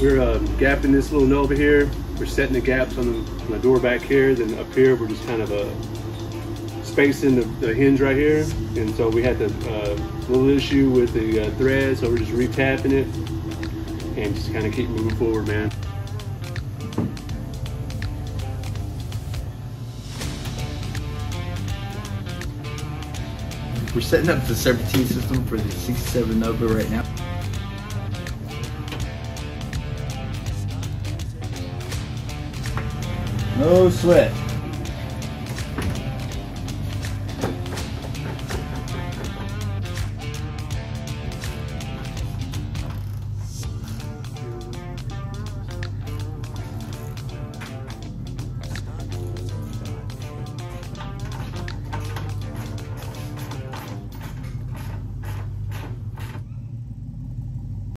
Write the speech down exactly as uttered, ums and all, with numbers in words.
we're uh, gapping this little nut over here. We're setting the gaps on the, on the door back here. Then up here, we're just kind of uh, spacing the, the hinge right here. And so we had the uh, little issue with the uh, thread, so we're just retapping it and just kind of keep moving forward, man. We're setting up the serpentine system for the sixty-seven Nova right now. No sweat.